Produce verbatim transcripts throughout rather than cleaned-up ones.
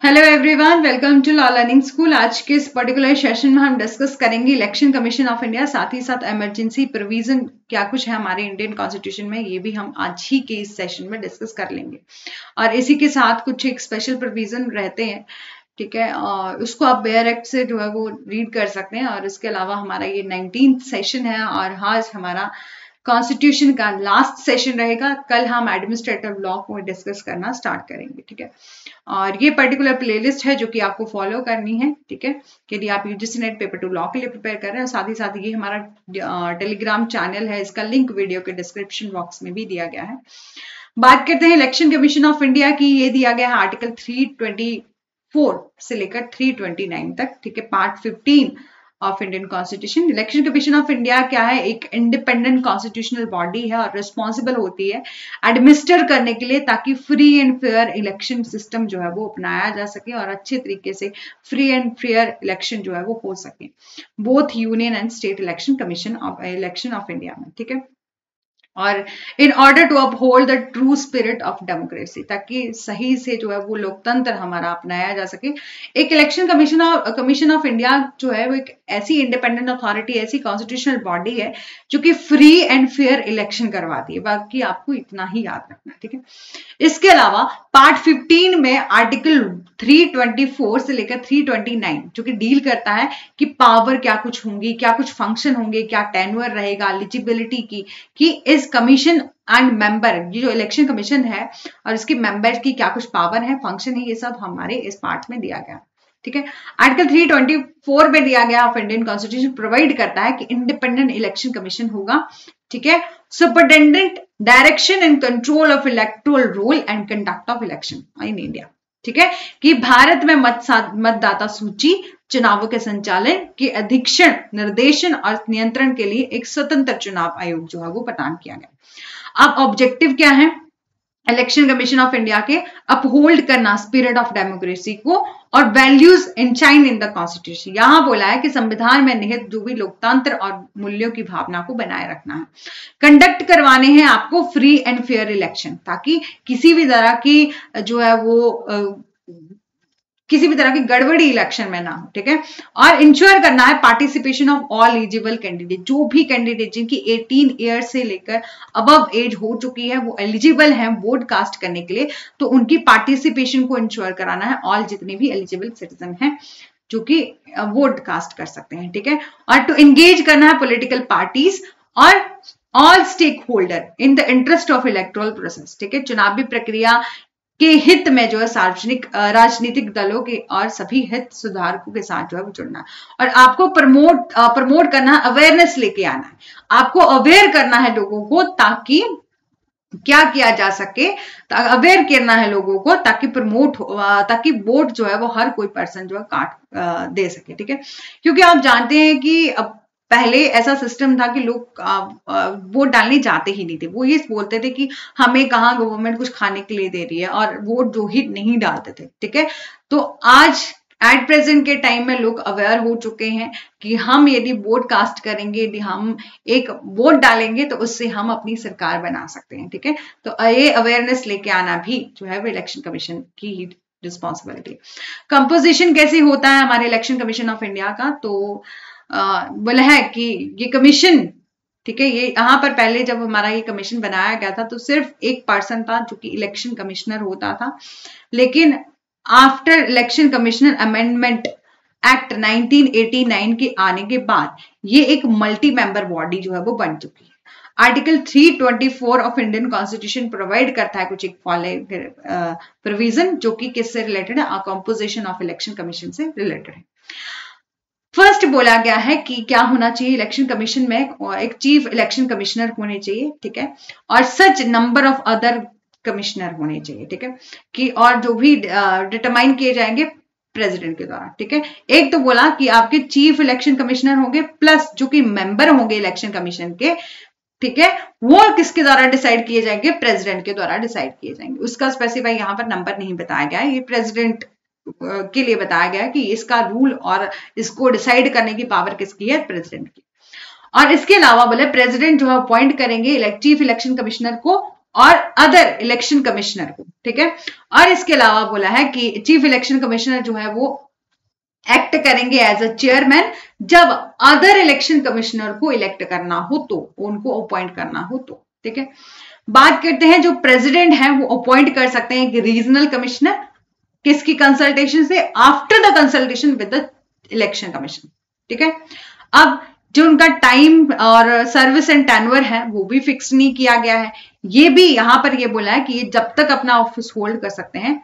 Hello everyone, welcome to law learning school. आज के इस पर्टिकुलर सेशन में हम डिस्कस करेंगे इलेक्शन कमीशन ऑफ इंडिया, साथ ही साथ इमरजेंसी प्रोविजन क्या कुछ है हमारे इंडियन कॉन्स्टिट्यूशन में, ये भी हम आज ही के इस सेशन में डिस्कस कर लेंगे। और इसी के साथ कुछ एक स्पेशल प्रोविजन रहते हैं, ठीक है, और उसको आप बेयर एक्ट से जो है वो रीड कर सकते हैं। और इसके अलावा हमारा ये नाइनटीन्थ सेशन है और आज हमारा कॉन्स्टिट्यूशन का लास्ट सेशन रहेगा। कल हम एडमिनिस्ट्रेटिव लॉ को डिस्कस करना स्टार्ट करेंगे, ठीक है। और ये पर्टिकुलर प्लेलिस्ट है जो कि आपको फॉलो करनी है, ठीक है, यदि आप UGC NET paper two law के लिए प्रिपेयर कर रहे हैं। और साथ ही साथ ये हमारा टेलीग्राम चैनल है, इसका लिंक वीडियो के डिस्क्रिप्शन बॉक्स में भी दिया गया है। बात करते हैं इलेक्शन कमीशन ऑफ इंडिया की। ये दिया गया है आर्टिकल थ्री ट्वेंटी फोर से लेकर थ्री ट्वेंटी नाइन तक, ठीक है, part fifteen of Indian constitution. Election commission of India क्या है? एक इंडिपेंडेंट कॉन्स्टिट्यूशनल बॉडी है और रिस्पॉन्सिबल होती है एडमिनिस्टर करने के लिए, ताकि free and fair election system जो है वो अपनाया जा सके और अच्छे तरीके से फ्री एंड फेयर इलेक्शन जो है वो हो सके, both union and state election commission of election of India में, ठीक है। और in order to uphold the true spirit of democracy, ताकि सही से जो है वो लोकतंत्र हमारा अपनाया जा सके। एक election commission of commission of India जो है वो एक ऐसी इंडिपेंडेंट अथॉरिटी, ऐसी कॉन्स्टिट्यूशनल बॉडी है जो कि फ्री एंड फेयर इलेक्शन करवाती है। बाकी आपको इतना ही याद रखना, ठीक है। इसके अलावा पार्ट फिफ्टीन में आर्टिकल थ्री ट्वेंटी फोर से लेकर थ्री ट्वेंटी नाइन जो कि डील करता है कि पावर क्या कुछ होंगी, क्या कुछ फंक्शन होंगे, क्या टेन्योर रहेगा, एलिजिबिलिटी की कि इस कमीशन एंड मेंबर, ये जो इलेक्शन कमीशन है और इसके मेंबर की क्या कुछ पावर है, फंक्शन है, ये सब हमारे इस पार्ट में दिया गया, ठीक है। आर्टिकल थ्री ट्वेंटी फोर में दिया गया ऑफ इंडियन कॉन्स्टिट्यूशन प्रोवाइड करता है कि इंडिपेंडेंट इलेक्शन कमीशन होगा, ठीक है। Superintendent direction and control of electoral roll and conduct of election in India, ठीक है, कि भारत में मत मतदाता सूची चुनावों के संचालन के अधीक्षण, निर्देशन और नियंत्रण के लिए एक स्वतंत्र चुनाव आयोग जो है वो प्रदान किया गया। अब ऑब्जेक्टिव क्या है इलेक्शन कमीशन ऑफ इंडिया के? अपहोल्ड करना स्पिरिट ऑफ डेमोक्रेसी को और values enshrine in the constitution. यहां बोला है कि संविधान में निहित जो भी लोकतंत्र और मूल्यों की भावना को बनाए रखना है। कंडक्ट करवाने हैं आपको फ्री एंड फेयर इलेक्शन, ताकि किसी भी तरह की जो है वो किसी भी तरह की गड़बड़ी इलेक्शन में ना हो, ठीक है। और इंश्योर करना है participation of all eligible candidate, जो भी कैंडिडेट जिनकी अठारह ईयर से लेकर अबव एज हो चुकी है वो एलिजिबल हैं वोट कास्ट करने के लिए, तो उनकी पार्टिसिपेशन को इंश्योर कराना है। ऑल जितने भी एलिजिबल सिटीजन हैं जो कि वोट कास्ट कर सकते हैं, ठीक है। और टू एंगेज करना है पॉलिटिकल पार्टीज और all stakeholder in the interest of electoral process, ठीक है। चुनावी प्रक्रिया के हित में जो है सार्वजनिक राजनीतिक दलों के और सभी हित सुधारकों के साथ जो है वो जुड़ना। और आपको प्रमोट प्रमोट करना है, अवेयरनेस लेके आना है, आपको अवेयर करना है लोगों को, ताकि क्या किया जा सके, अवेयर करना है लोगों को ताकि प्रमोट ताकि वोट जो है वो हर कोई पर्सन जो है काट दे सके, ठीक है। क्योंकि आप जानते हैं कि अब पहले ऐसा सिस्टम था कि लोग वोट डालने जाते ही नहीं थे। वो ये बोलते थे कि हमें कहाँ गवर्नमेंट कुछ खाने के लिए दे रही है, और वोट जो ही नहीं डालते थे, ठीक है। तो आज एट प्रेजेंट के टाइम में लोग अवेयर हो चुके हैं कि हम यदि वोट कास्ट करेंगे, यदि हम एक वोट डालेंगे तो उससे हम अपनी सरकार बना सकते हैं, ठीक है। तो ये अवेयरनेस लेके आना भी जो है वो इलेक्शन कमीशन की ही रिस्पॉन्सिबिलिटी। कंपोजिशन कैसे होता है हमारे इलेक्शन कमीशन ऑफ इंडिया का? तो बोला है कि ये कमीशन, ठीक है, ये यहाँ पर पहले जब हमारा ये कमीशन बनाया गया था तो सिर्फ एक पर्सन था जो कि इलेक्शन कमिश्नर होता था। लेकिन after election commissioner amendment act nineteen eighty nine के आने के बाद ये एक मल्टी मेंबर बॉडी जो है वो बन चुकी है। Article three twenty four of Indian constitution provide करता है कुछ एक प्रोविजन जो कि किससे रिलेटेड है? कंपोजिशन ऑफ इलेक्शन कमीशन से रिलेटेड है। फर्स्ट बोला गया है कि क्या होना चाहिए इलेक्शन कमीशन में? एक चीफ इलेक्शन कमिश्नर होने चाहिए, ठीक है, और such number of other commissioner होने चाहिए, ठीक है, कि और जो भी डिटरमाइन किए जाएंगे प्रेसिडेंट के द्वारा, ठीक है। एक तो बोला कि आपके चीफ इलेक्शन कमिश्नर होंगे प्लस जो कि मेंबर होंगे इलेक्शन कमीशन के, ठीक है, वो किसके द्वारा डिसाइड किए जाएंगे? प्रेसिडेंट के द्वारा डिसाइड किए जाएंगे। उसका स्पेसिफाई यहाँ पर नंबर नहीं बताया गया है, ये प्रेसिडेंट के लिए बताया गया कि इसका रूल और इसको डिसाइड करने की पावर किसकी है? प्रेसिडेंट की। और इसके अलावा बोले प्रेसिडेंट जो है अपॉइंट करेंगे चीफ इलेक्शन कमिश्नर को और अदर इलेक्शन कमिश्नर को, ठीक है। और इसके अलावा बोला है कि चीफ इलेक्शन कमिश्नर जो है वो एक्ट करेंगे एज अ चेयरमैन जब अदर इलेक्शन कमिश्नर को इलेक्ट करना हो तो, उनको अपॉइंट करना हो तो, ठीक है। बात करते हैं जो प्रेसिडेंट है वो अपॉइंट कर सकते हैं कि रीजनल कमिश्नर, किसकी कंसल्टेशन से, after the consultation with the election commission, ठीक है। अब जो उनका टाइम और सर्विस एंड टेन्योर है वो भी फिक्स नहीं किया गया है। ये भी यहां पर ये बोला है कि ये जब तक अपना ऑफिस होल्ड कर सकते हैं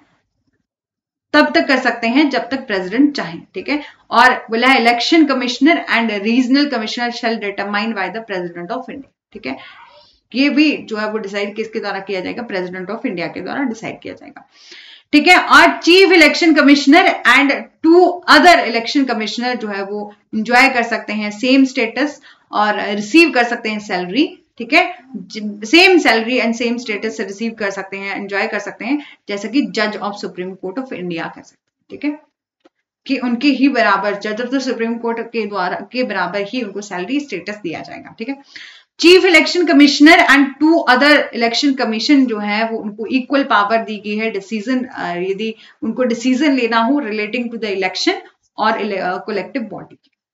तब तक कर सकते हैं जब तक प्रेसिडेंट चाहें, ठीक है। और बोला है election commissioner and regional commissioner shall determine by the president of India, ठीक है। ये भी जो है वो डिसाइड किसके द्वारा किया जाएगा, प्रेसिडेंट ऑफ इंडिया के द्वारा डिसाइड किया जाएगा, ठीक है। और chief election commissioner and two other election commissioner जो है वो इंजॉय कर सकते हैं सेम स्टेटस और रिसीव कर सकते हैं सैलरी, ठीक है। Same salary and same status से रिसीव कर सकते हैं, एंजॉय कर सकते हैं, जैसे कि जज of supreme court of India कर सकते हैं, ठीक है, कि उनके ही बराबर जज ऑफ द सुप्रीम कोर्ट के द्वारा के बराबर ही उनको सैलरी स्टेटस दिया जाएगा, ठीक है। Chief election commissioner and two other election commission जो है वो उनको इक्वल पावर दी गई है डिसीजन, यदि उनको डिसीजन लेना हो रिलेटिंग टू द इलेक्शन और कलेक्टिव बॉडी,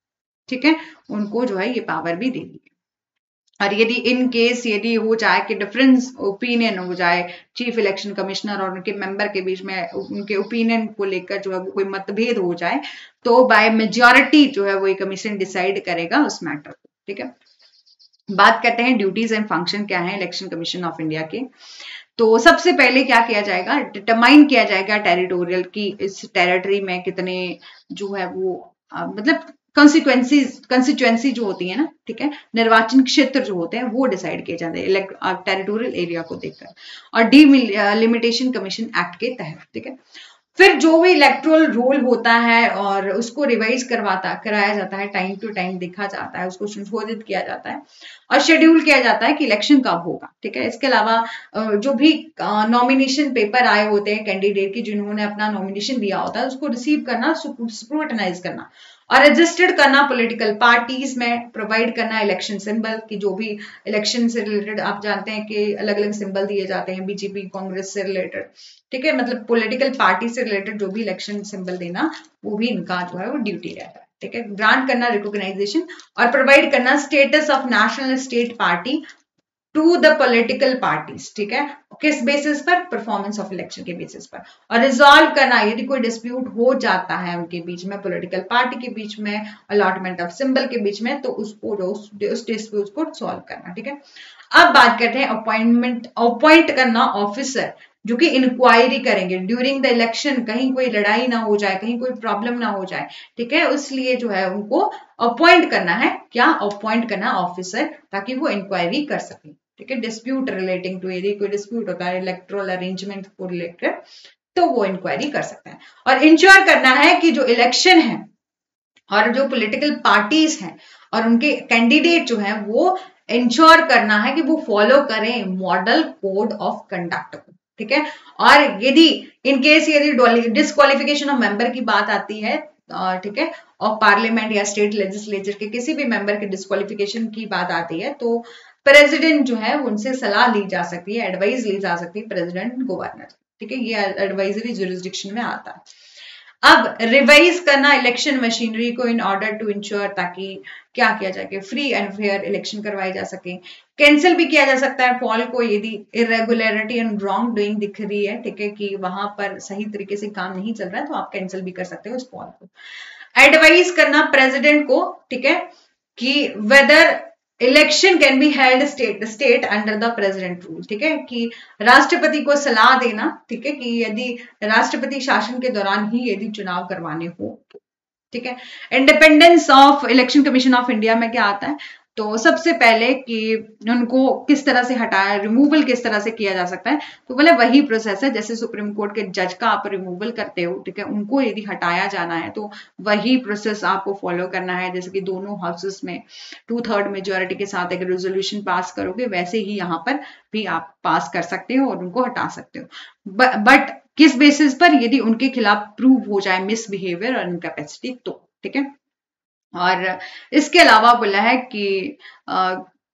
ठीक है, उनको जो है ये पावर भी दी गई है। और यदि इन केस यदि हो जाए कि डिफरेंस ओपिनियन हो जाए चीफ इलेक्शन कमिश्नर और उनके मेंबर के बीच में, उनके ओपिनियन को लेकर जो है वो कोई मतभेद हो जाए, तो बाय मेजॉरिटी जो है वो एक कमीशन डिसाइड करेगा उस मैटर को, ठीक है। बात करते हैं ड्यूटीज एंड फंक्शन क्या है इलेक्शन कमीशन ऑफ इंडिया के। तो सबसे पहले क्या किया जाएगा, डिटरमाइन किया जाएगा टेरिटोरियल की इस टेरिटरी में कितने जो है वो आ, मतलब कंसिक्वेंसीज कंस्टिट्यूएंसी जो होती है ना, ठीक है, निर्वाचन क्षेत्र जो होते हैं वो डिसाइड किए जाते हैं टेरिटोरियल एरिया को देखकर और डीलिमिटेशन कमीशन एक्ट के तहत, ठीक है। फिर जो भी इलेक्ट्रोल रोल होता है और उसको रिवाइज करवाता कराया जाता है, टाइम टू टाइम देखा जाता है, उसको संशोधित किया जाता है और शेड्यूल किया जाता है कि इलेक्शन कब होगा, ठीक है। इसके अलावा जो भी नॉमिनेशन पेपर आए होते हैं कैंडिडेट की जिन्होंने अपना नॉमिनेशन दिया होता है उसको रिसीव करना, स्क्रूटनाइज करना और रजिस्टर्ड करना पॉलिटिकल पार्टीज में, प्रोवाइड करना इलेक्शन सिंबल की, जो भी इलेक्शन से रिलेटेड आप जानते हैं कि अलग अलग सिंबल दिए जाते हैं बीजेपी कांग्रेस से रिलेटेड, ठीक है, मतलब पॉलिटिकल पार्टी से रिलेटेड जो भी इलेक्शन सिंबल देना वो भी इनका जो है वो ड्यूटी रहता है, ठीक है। ग्रांट करना रिकॉग्नाइजेशन और प्रोवाइड करना status of national state party to the political parties, ठीक है, किस बेसिस पर, परफॉर्मेंस ऑफ इलेक्शन के बेसिस पर। और रिजॉल्व करना यदि कोई डिस्प्यूट हो जाता है उनके बीच में, पॉलिटिकल पार्टी के बीच में, अलॉटमेंट ऑफ सिंबल के बीच में, तो उसको उस डिस्प्यूट को सॉल्व करना, ठीक है। अब बात करते हैं अपॉइंटमेंट अपॉइंट करना ऑफिसर जो कि इंक्वायरी करेंगे ड्यूरिंग द इलेक्शन, कहीं कोई लड़ाई ना हो जाए, कहीं कोई प्रॉब्लम ना हो जाए, ठीक है, इसलिए जो है उनको अपॉइंट करना है, क्या अपॉइंट करना ऑफिसर, ताकि वो इंक्वायरी कर सके, ठीक है। डिस्प्यूट रिलेटिंग टू, यदि कोई डिस्प्यूट होता है इलेक्टोरल अरेंजमेंट को रिलेटेड तो वो इंक्वायरी कर सकता है। और इंश्योर करना है कि जो इलेक्शन है और जो पॉलिटिकल पार्टीज हैं और उनके कैंडिडेट जो है वो इंश्योर करना है कि वो फॉलो करें मॉडल कोड ऑफ कंडक्ट को, ठीक है। और यदि इन केस यदि डिस्क्वालिफिकेशन ऑफ मेंबर की बात आती है, ठीक है, और पार्लियामेंट या स्टेट लेजिस्लेचर के किसी भी मेंबर के डिस्क्वालिफिकेशन की बात आती है तो प्रेसिडेंट जो है उनसे सलाह ली जा सकती है, एडवाइस ली जा सकती है प्रेसिडेंट गवर्नर, ठीक है, ये एडवाइजरी जुरिस्डिक्शन में आता है। अब रिवाइज करना इलेक्शन मशीनरी को इन ऑर्डर टू इंश्योर, ताकि क्या किया जाए कि फ्री एंड फेयर इलेक्शन करवाए जा सके। कैंसिल भी किया जा सकता है फॉल को यदि इरेगुलरिटी एंड रॉन्ग डूइंग दिख रही है, ठीक है, कि वहां पर सही तरीके से काम नहीं चल रहा है तो आप कैंसिल भी कर सकते हो उस फॉल को। एडवाइज करना प्रेसिडेंट को, ठीक है, कि whether election can be held state state under the president rule, ठीक है, कि राष्ट्रपति को सलाह देना, ठीक है, कि यदि राष्ट्रपति शासन के दौरान ही यदि चुनाव करवाने हो, ठीक है। Independence of election commission of India में क्या आता है, तो सबसे पहले कि उनको किस तरह से हटाया, रिमूवल किस तरह से किया जा सकता है, तो बोले वही प्रोसेस है जैसे सुप्रीम कोर्ट के जज का आप रिमूवल करते हो, ठीक है, उनको यदि हटाया जाना है तो वही प्रोसेस आपको फॉलो करना है, जैसे कि दोनों हाउसेस में टू थर्ड मेजोरिटी के साथ अगर रेजोल्यूशन पास करोगे वैसे ही यहाँ पर भी आप पास कर सकते हो और उनको हटा सकते हो, बट किस बेसिस पर, यदि उनके खिलाफ प्रूव हो जाए मिसबिहेवियर और इनकैपेसिटी तो, ठीक है। और इसके अलावा बोला है कि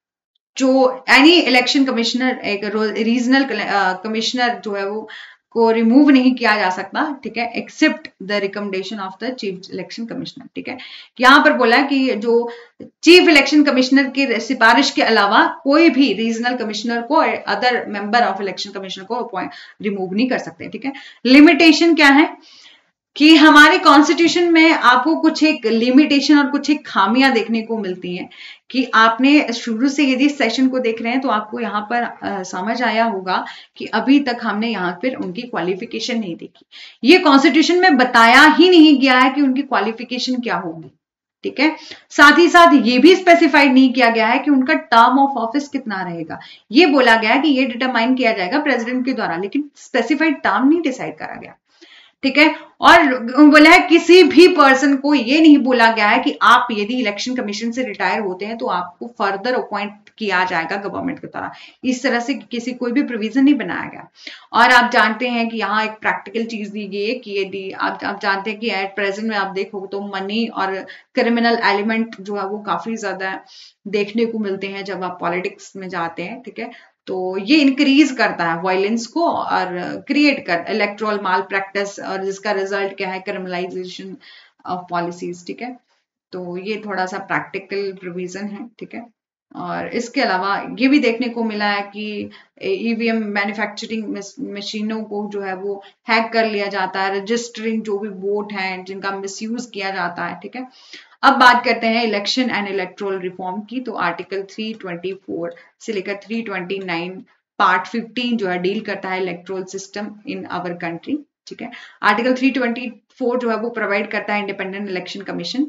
जो एनी इलेक्शन कमिश्नर, एक रीजनल कमिश्नर जो है वो को रिमूव नहीं किया जा सकता, ठीक है, except the recommendation of the chief election commissioner, ठीक है। यहाँ पर बोला है कि जो चीफ इलेक्शन कमिश्नर की सिफारिश के अलावा कोई भी रीजनल कमिश्नर को, other member of election commissioner को अपॉइंट रिमूव नहीं कर सकते, ठीक है। लिमिटेशन क्या है कि हमारे कॉन्स्टिट्यूशन में आपको कुछ एक लिमिटेशन और कुछ एक खामियां देखने को मिलती हैं कि आपने शुरू से यदि सेशन को देख रहे हैं तो आपको यहाँ पर आ, समझ आया होगा कि अभी तक हमने यहाँ पर उनकी क्वालिफिकेशन नहीं देखी। ये कॉन्स्टिट्यूशन में बताया ही नहीं गया है कि उनकी क्वालिफिकेशन क्या होगी, ठीक है। साथ ही साथ ये भी स्पेसिफाइड नहीं किया गया है कि उनका टर्म ऑफ ऑफिस कितना रहेगा। ये बोला गया है कि ये डिटरमाइन किया जाएगा प्रेसिडेंट के द्वारा, लेकिन स्पेसिफाइड टर्म नहीं डिसाइड करा गया, ठीक है। और बोला है किसी भी पर्सन को ये नहीं बोला गया है कि आप यदि इलेक्शन कमीशन से रिटायर होते हैं तो आपको फर्दर अपॉइंट किया जाएगा गवर्नमेंट की तरह। इस तरह से किसी कोई भी प्रोविजन नहीं बनाया गया। और आप जानते हैं कि यहाँ एक प्रैक्टिकल चीज दी गई है कि यदि आप आप जानते हैं कि एट प्रेजेंट में आप देखो तो मनी और क्रिमिनल एलिमेंट जो है वो काफी ज्यादा देखने को मिलते हैं जब आप पॉलिटिक्स में जाते हैं, ठीक है। तो ये इंक्रीज करता है वायलेंस को और क्रिएट कर इलेक्टोरल माल प्रैक्टिस, और जिसका रिजल्ट क्या है, क्रिमिनलाइजेशन ऑफ पॉलिसीज, ठीक है। तो ये थोड़ा सा प्रैक्टिकल प्रोविजन है, ठीक है। और इसके अलावा ये भी देखने को मिला है कि ईवीएम मैन्युफैक्चरिंग मशीनों को जो है वो हैक कर लिया जाता है, रजिस्टरिंग जो भी वोट हैं जिनका मिसयूज किया जाता है, ठीक है। अब बात करते हैं इलेक्शन एंड इलेक्टोरल रिफॉर्म की। तो आर्टिकल तीन सौ चौबीस से लेकर तीन सौ उनतीस पार्ट पंद्रह जो है डील करता है electoral system in our country, ठीक है। आर्टिकल तीन सौ चौबीस जो है वो प्रोवाइड करता है इंडिपेंडेंट इलेक्शन कमीशन,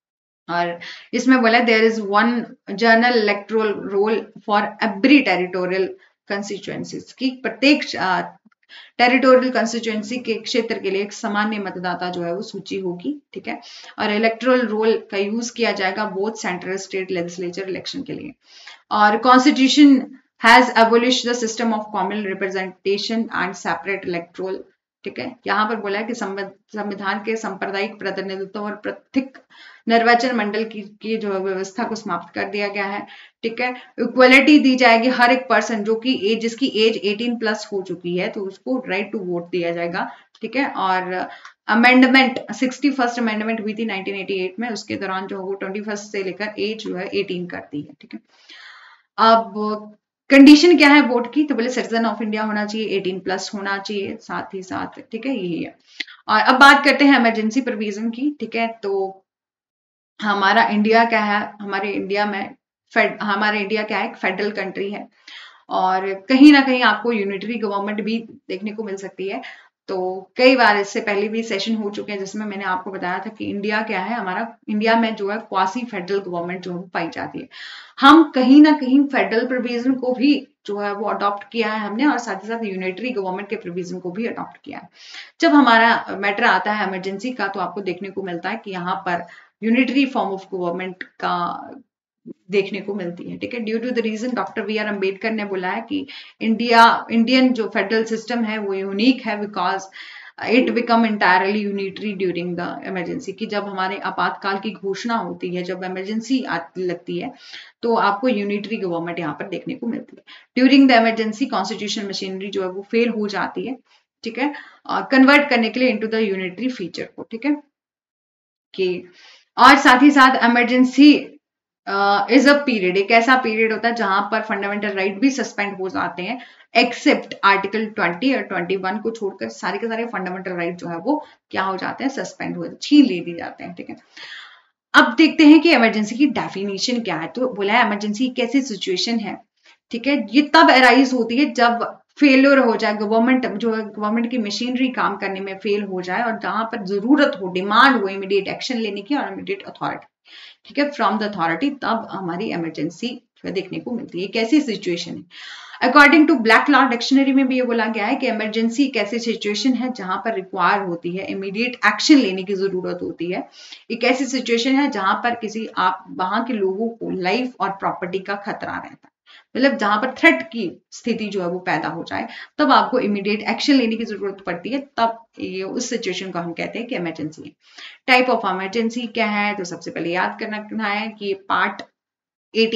और इसमें बोला there is one general electoral roll for every territorial constituencies की, प्रत्येक टेरिटोरियल कंस्टिट्यूएंसी के क्षेत्र के लिए एक सामान्य मतदाता जो है वो सूची होगी, ठीक है। और इलेक्टोरल रोल का यूज किया जाएगा both central state legislature election के लिए। और constitution has abolish the system of common representation and separate electoral, ठीक है। यहाँ पर बोला है कि संविधान के सांप्रदायिक प्रतिनिधित्व और प्रत्येक निर्वाचन मंडल की, की जो व्यवस्था को समाप्त कर दिया गया है, ठीक है। इक्वलिटी दी जाएगी, हर एक पर्सन जो कि एज जिसकी एज अठारह प्लस हो चुकी है तो उसको राइट टू वोट दिया जाएगा, ठीक है। और अमेंडमेंट सिक्सटी फर्स्ट अमेंडमेंट हुई थी नाइनटीन एटी एट में, उसके दौरान जो वो ट्वेंटी फर्स्ट से लेकर एज जो है अठारह करती है, ठीक है। अब कंडीशन क्या है वोट की, तो बोले सिटीजन ऑफ इंडिया होना चाहिए, अठारह प्लस होना चाहिए साथ ही साथ, ठीक है, यही है। और अब बात करते हैं इमरजेंसी प्रोविजन की, ठीक है। तो हमारा इंडिया क्या है, हमारे इंडिया में फेड हमारे इंडिया क्या है, एक फेडरल कंट्री है, और कहीं ना कहीं आपको यूनिटरी गवर्नमेंट भी देखने को मिल सकती है। तो कई बार इससे पहले भी सेशन हो चुके हैं जिसमें मैंने आपको बताया था कि इंडिया क्या है, हमारा इंडिया में जो है क्वासी फेडरल गवर्नमेंट जो पाई जाती है। हम कहीं ना कहीं फेडरल प्रोविजन को भी जो है वो अडॉप्ट किया है हमने, और साथ ही साथ यूनिटरी गवर्नमेंट के प्रोविजन को भी अडॉप्ट किया है। जब हमारा मैटर आता है इमरजेंसी का तो आपको देखने को मिलता है कि यहाँ पर यूनिटरी फॉर्म ऑफ गवर्नमेंट का देखने को मिलती है, ठीक है। Due to the reason doctor B R Ambedkar ने बोला है कि इंडिया इंडियन जो फेडरल सिस्टम है वो यूनिक है because it become entirely unitary during the emergency, की जब हमारे आपातकाल की घोषणा होती है, जब इमरजेंसी आती लगती है तो आपको यूनिटरी गवर्नमेंट यहाँ पर देखने को मिलती है। During the emergency constitution machinery जो है वो फेल हो जाती है, ठीक है, कन्वर्ट करने के लिए इनटू द यूनिटरी फीचर को, ठीक है। कि और साथ ही साथ इमरजेंसी इज अ पीरियड, एक ऐसा पीरियड होता है जहां पर फंडामेंटल राइट भी सस्पेंड हो जाते हैं, एक्सेप्ट आर्टिकल ट्वेंटी और ट्वेंटी वन को छोड़कर सारे के सारे फंडामेंटल राइट जो है वो क्या हो जाते हैं, सस्पेंड हो छीन ले दी जाते हैं, ठीक है। अब देखते हैं कि इमरजेंसी की डेफिनेशन क्या है। तो बोला है इमरजेंसी कैसी सिचुएशन है, ठीक है, ये तब अराइज होती है जब फेलियर हो जाए, गवर्नमेंट जो है गवर्नमेंट की मशीनरी काम करने में फेल हो जाए, और जहां पर जरूरत हो, डिमांड हो इमीडिएट एक्शन लेने की और इमीडिएट अथॉरिटी, ठीक है, फ्रॉम द अथॉरिटी, तब हमारी इमरजेंसी देखने को मिलती है। कैसी सिचुएशन है, according to black law dictionary में भी ये बोला गया है कि इमरजेंसी एक ऐसी सिचुएशन है जहां पर रिक्वायर होती है इमीडिएट एक्शन लेने की जरूरत होती है। एक ऐसी सिचुएशन है जहां पर किसी आप वहां के लोगों को लाइफ और प्रॉपर्टी का खतरा रहता है, मतलब जहां पर थ्रेट की स्थिति जो है वो पैदा हो जाए, तब आपको इमीडिएट एक्शन लेने की जरूरत पड़ती है, तब ये उस सिचुएशन को हम कहते हैं कि इमरजेंसी है। टाइप ऑफ इमरजेंसी क्या है, तो सबसे पहले याद करना है कि पार्ट अठारह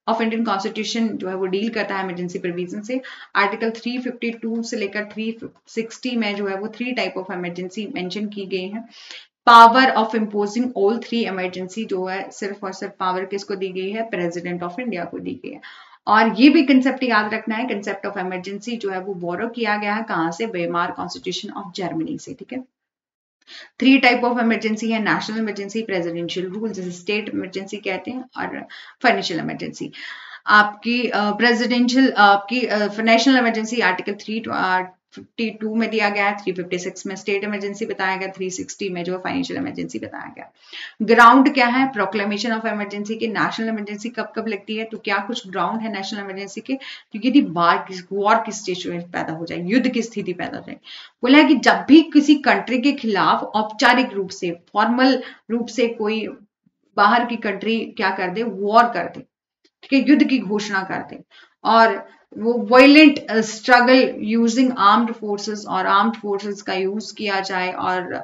ऑफ इंडियन कॉन्स्टिट्यूशन जो है वो डील करता है इमरजेंसी प्रोविजन से। आर्टिकल तीन सौ बावन से लेकर तीन सौ साठ में जो है वो three type of emergency mention की गई है। Power of imposing all three emergency जो है सिर्फ और सिर्फ पावर किसको दी गई है, प्रेसिडेंट ऑफ इंडिया को दी गई है। और ये भी कंसेप्ट याद रखना है, कंसेप्ट ऑफ इमरजेंसी जो है वो बोरो किया गया है कहां से, वेमार कॉन्स्टिट्यूशन ऑफ जर्मनी से। ठीक है, थ्री टाइप ऑफ इमरजेंसी है, नेशनल इमरजेंसी, प्रेसिडेंशियल रूल जिसे स्टेट इमरजेंसी कहते हैं, और फाइनेंशियल इमरजेंसी। आपकी प्रेसिडेंशियल uh, आपकी national emergency article three fifty two में दिया गया है, थ्री फिफ्टी सिक्स में स्टेट इमरजेंसी बताया गया, थ्री सिक्सटी में जो फाइनेंशियल इमरजेंसी बताया गया। ग्राउंड क्या है, प्रोक्लेमेशन ऑफ इमरजेंसी के। नेशनल इमरजेंसी कब कब लगती है, तो क्या कुछ ग्राउंड है नेशनल इमरजेंसी के, क्योंकि यदि बार की वॉर की सिचुएशन पैदा हो जाए, युद्ध की स्थिति पैदा हो जाए। बोला है कि जब भी किसी कंट्री के खिलाफ औपचारिक रूप से, फॉर्मल रूप से कोई बाहर की कंट्री क्या कर दे, वॉर कर दे, ठीक है, युद्ध की घोषणा कर दे, और वो violent struggle using armed forces और आर्म्ड फोर्सेस का यूज किया जाए, और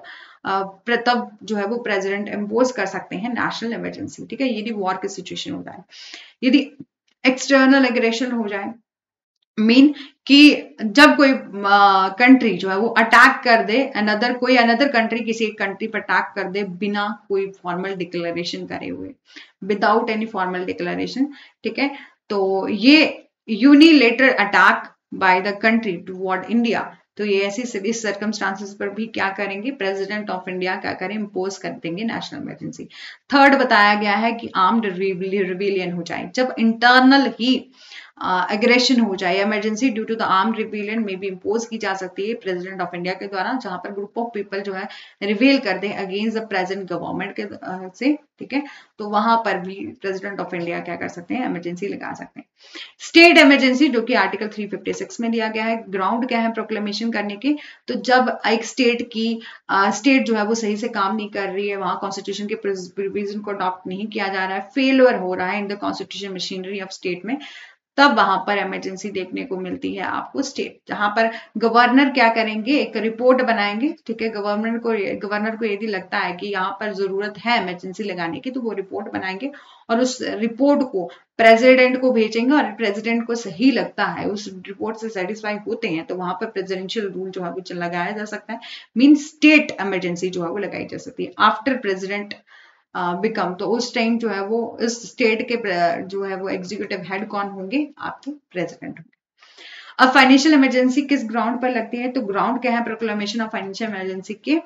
तब जो है वो प्रेसिडेंट इम्पोज कर सकते हैं नेशनल इमरजेंसी। ठीक है, यदि वॉर की सिचुएशन हो जाए, यदि एक्सटर्नल एग्रेशन हो जाए, मीन कि जब कोई कंट्री uh, जो है वो अटैक कर दे, अनदर कोई अनदर कंट्री किसी एक कंट्री पर अटैक कर दे बिना कोई फॉर्मल डिक्लेरेशन करे हुए, विदाउट एनी फॉर्मल डिक्लेरेशन। ठीक है, तो ये unilateral attack by the country toward India, तो ये ऐसी इस सर्कमस्टांसेस पर भी क्या करेंगे, प्रेसिडेंट ऑफ इंडिया क्या करें, इम्पोज कर देंगे नेशनल इमरजेंसी। थर्ड बताया गया है कि आर्म्ड रिबेलियन हो जाए, जब इंटरनल ही एग्रेशन uh, हो जाए, emergency due to the arm rebellion में भी इम्पोज की जा सकती है प्रेसिडेंट ऑफ इंडिया के द्वारा, जहां पर ग्रुप ऑफ पीपल जो है रिवेल कर दे अगेंस्ट द प्रेजेंट गवर्नमेंट के uh, से। ठीक है, तो वहां पर भी प्रेसिडेंट ऑफ इंडिया क्या कर सकते हैं, इमरजेंसी लगा सकते हैं। स्टेट इमरजेंसी जो कि आर्टिकल थ्री फिफ्टी सिक्स में दिया गया है, ग्राउंड क्या है प्रोक्लेमेशन करने के, तो जब एक स्टेट की स्टेट uh, जो है वो सही से काम नहीं कर रही है, वहां कॉन्स्टिट्यूशन के प्रोविजन को अडॉप्ट नहीं किया जा रहा है, फेलियर हो रहा है in the constitution machinery of state में, तब वहां पर इमरजेंसी देखने को मिलती है आपको स्टेट, जहां पर गवर्नर क्या करेंगे, एक रिपोर्ट बनाएंगे। ठीक है, गवर्नर को गवर्नर को यदि लगता है कि यहाँ पर जरूरत है इमरजेंसी लगाने की, तो वो रिपोर्ट बनाएंगे और उस रिपोर्ट को प्रेसिडेंट को भेजेंगे, और प्रेसिडेंट को सही लगता है, उस रिपोर्ट से सेटिस्फाई होते हैं, तो वहां पर प्रेसिडेंशियल रूल जो है वो लगाया जा सकता है, मीन स्टेट इमरजेंसी जो है वो लगाई जा सकती है आफ्टर प्रेसिडेंट बिकम। तो उस टाइम जो है वो इस स्टेट के जो है वो एग्जीक्यूटिव हेड कौन होंगे, आपके प्रेसिडेंट होंगे। अब फाइनेंशियल इमरजेंसी किस ग्राउंड पर लगती है, तो ग्राउंड क्या है प्रोक्लेमेशन ऑफ फाइनेंशियल इमरजेंसी के,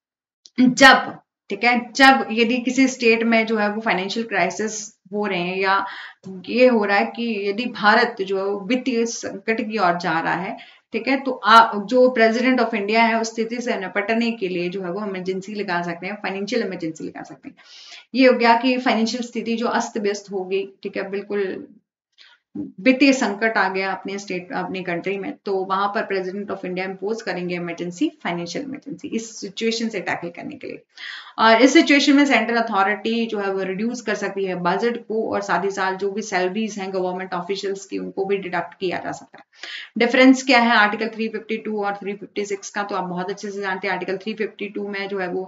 जब, ठीक है, जब यदि किसी स्टेट में जो है वो फाइनेंशियल क्राइसिस हो रहे हैं, या ये हो रहा है कि यदि भारत जो वित्तीय संकट की ओर जा रहा है, ठीक है, तो आ, जो प्रेसिडेंट ऑफ इंडिया है उस स्थिति से निपटने के लिए जो है वो इमरजेंसी लगा सकते हैं, फाइनेंशियल इमरजेंसी लगा सकते हैं। ये हो गया कि फाइनेंशियल स्थिति जो अस्त व्यस्त हो गई, ठीक है, बिल्कुल वित्तीय संकट आ गया अपने स्टेट अपनी कंट्री में, तो वहां पर प्रेसिडेंट ऑफ इंडिया इम्पोज करेंगे इमरजेंसी, फाइनेंशियल इमरजेंसी, इस सिचुएशन से टैकल करने के लिए। और इस सिचुएशन में सेंट्रल अथॉरिटी जो है वो रिड्यूस कर सकती है बजट को, और साथ ही साथ जो भी सैलरीज हैं गवर्नमेंट ऑफिशियल्स की उनको भी डिडक्ट किया जा सकता है। डिफरेंस क्या है आर्टिकल थ्री फिफ्टी टू और थ्री फिफ्टी सिक्स का, तो आप बहुत अच्छे से जानते हैं। आर्टिकल थ्री फिफ्टी टू में जो है वो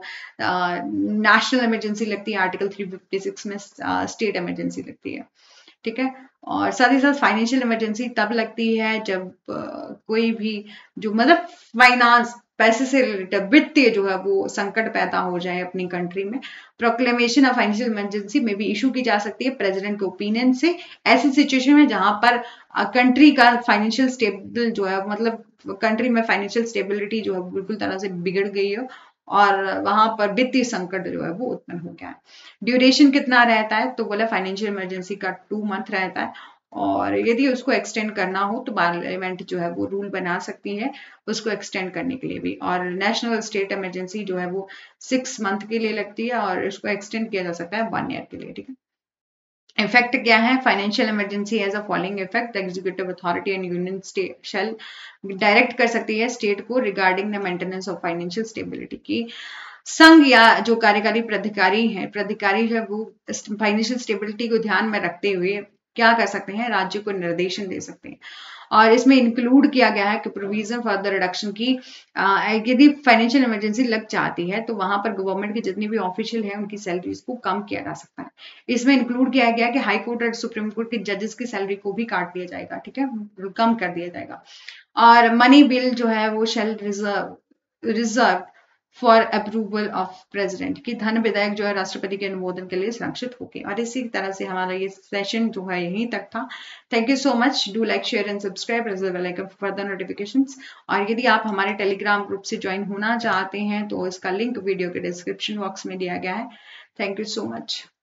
नेशनल इमरजेंसी लगती है, आर्टिकल थ्री फिफ्टी सिक्स में स्टेट इमरजेंसी लगती है। ठीक है, और साथ ही साथ फाइनेंशियल इमरजेंसी तब लगती है जब uh, कोई भी जो मतलब फाइनेंस, पैसे से रिलेटेड वित्तीय जो है वो संकट पैदा हो जाए अपनी कंट्री में। प्रोक्लेमेशन ऑफ फाइनेंशियल इमरजेंसी में भी इशू की जा सकती है प्रेसिडेंट के ओपिनियन से, ऐसी सिचुएशन में जहां पर कंट्री uh, का फाइनेंशियल स्टेबल जो है, मतलब कंट्री में फाइनेंशियल स्टेबिलिटी जो है बिल्कुल तरह से बिगड़ गई हो, और वहां पर वित्तीय संकट जो है वो उत्पन्न हो गया है। ड्यूरेशन कितना रहता है, तो बोला फाइनेंशियल इमरजेंसी का टू मंथ रहता है, और यदि उसको एक्सटेंड करना हो तो पार्लियामेंट जो है वो रूल बना सकती है उसको एक्सटेंड करने के लिए भी। और नेशनल स्टेट इमरजेंसी जो है वो सिक्स मंथ के लिए लगती है, और इसको एक्सटेंड किया जा सकता है वन ईयर के लिए। ठीक है, इफेक्ट क्या है, financial emergency as a following effect, executive authority and union state shall direct कर सकती है स्टेट को regarding the maintenance of financial stability की। संघ या जो कार्यकारी प्राधिकारी है, प्राधिकारी जो है वो फाइनेंशियल स्टेबिलिटी को ध्यान में रखते हुए क्या कर सकते हैं, राज्य को निर्देशन दे सकते हैं। और इसमें इंक्लूड किया गया है कि प्रोविजन फॉर द रिडक्शन की यदि फाइनेंशियल इमरजेंसी लग जाती है तो वहां पर गवर्नमेंट के जितने भी ऑफिशियल हैं उनकी सैलरीज को कम किया जा सकता है। इसमें इंक्लूड किया गया कि हाई कोर्ट और सुप्रीम कोर्ट के जजेस की सैलरी को भी काट दिया जाएगा, ठीक है, कम कर दिया जाएगा। और मनी बिल जो है वो shall reserve reserve for approval of president की धन विधेयक जो है राष्ट्रपति के अनुमोदन के लिए संरक्षित होगी। और इसी तरह से हमारा ये सेशन जो है यहीं तक था। Thank you so much. Do like share and subscribe as well icon for further notifications. और यदि आप हमारे टेलीग्राम ग्रुप से ज्वाइन होना चाहते हैं तो इसका लिंक वीडियो के डिस्क्रिप्शन बॉक्स में दिया गया है। Thank you so much.